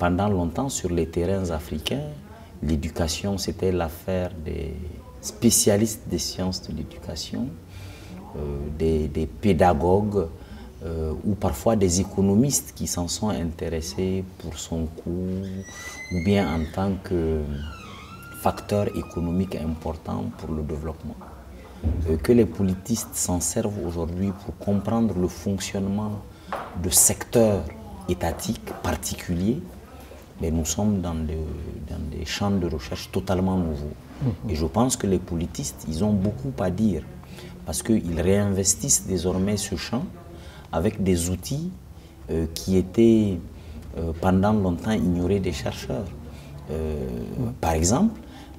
pendant longtemps, sur les terrains africains, l'éducation, c'était l'affaire des spécialistes des sciences de l'éducation, des pédagogues ou parfois des économistes qui s'en sont intéressés pour son coût ou bien en tant que facteur économique important pour le développement. Que les politistes s'en servent aujourd'hui pour comprendre le fonctionnement de secteurs étatiques particuliers, mais nous sommes dans des champs de recherche totalement nouveaux. Et je pense que les politistes, ils ont beaucoup à dire, parce qu'ils réinvestissent désormais ce champ avec des outils qui étaient pendant longtemps ignorés des chercheurs. Par exemple,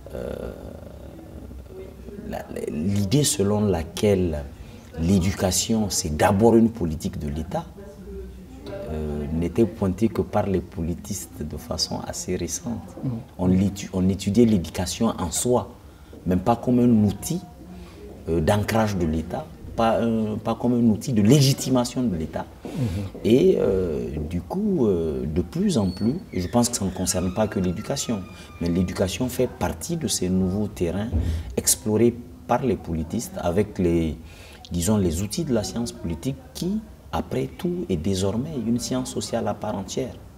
l'idée selon laquelle l'éducation, c'est d'abord une politique de l'État, n'était pointée que par les politistes de façon assez récente. On étudiait l'éducation en soi, même pas comme un outil d'ancrage de l'État, pas comme un outil de légitimation de l'État. Et du coup, de plus en plus, et je pense que ça ne concerne pas que l'éducation, mais l'éducation fait partie de ces nouveaux terrains explorés par les politistes avec disons, les outils de la science politique qui, après tout, est désormais une science sociale à part entière.